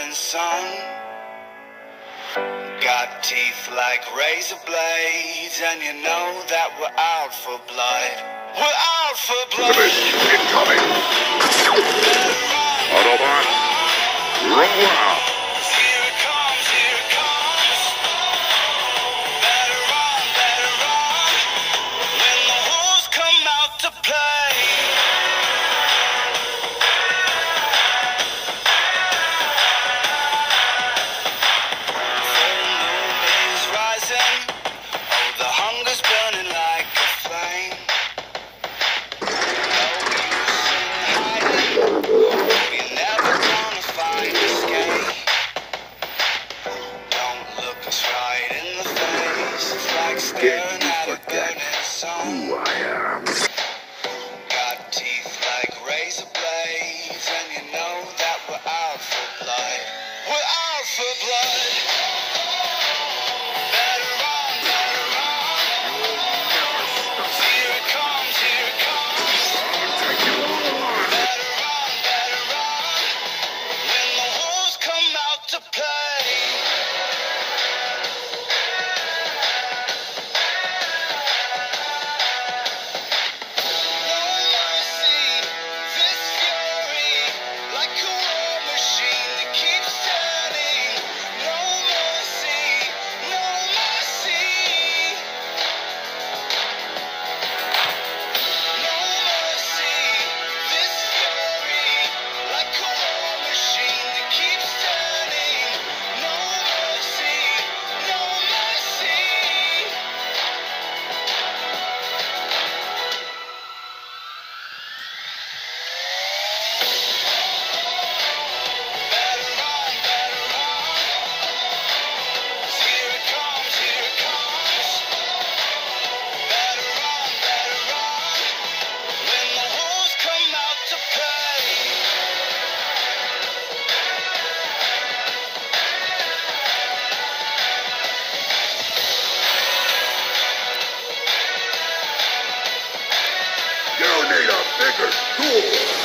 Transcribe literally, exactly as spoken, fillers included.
burning sun. Got teeth like razor blades, and you know that we're out for blood. We're out for blood. Incoming! Autobot, roll out! Here it comes, here it comes. Better run, better run. When the wolves come out to play. Full moon is rising. Oh, the hunger's burning like a flame. No use in hiding. You're never gonna find escape. Don't look us right in the face. It's like staring at a burning sun. Who I am. Got teeth like razor blades, and you know that we're out for blood. We're out for blood. Better run, better run. Here it comes, here it comes. Better run, better run. When the wolves come out to play. No mercy, this fury, like a war machine that keeps turning. No mercy, no mercy. No mercy, this fury, like a war machine that keeps turning. No mercy, no mercy. Better run, better run. Here it comes, here it comes. Better run, better run. When the wolves come out to play. You need a bigger tool!